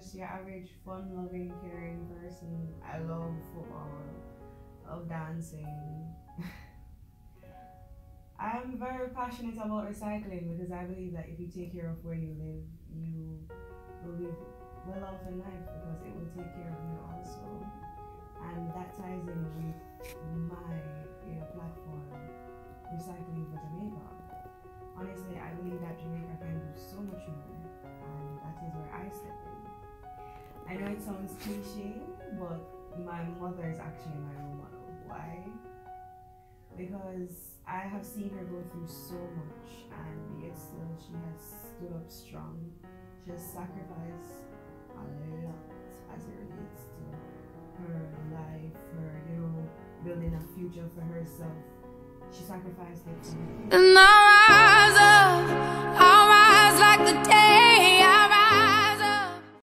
just your average fun-loving, caring person. I love football, love dancing. I'm very passionate about recycling because I believe that if you take care of where you live, you will live well off in life because it will take care of you also. And that ties in with my platform, Recycling for Jamaica. Honestly, I believe that Jamaica can do so much more, and that is where I step in. I know it sounds cliche, but my mother is actually my role model. Why? Because I have seen her go through so much, and yet still she has stood up strong. She has sacrificed a lot as it relates to her life, her, building a future for herself. She sacrificed it. And I rise up.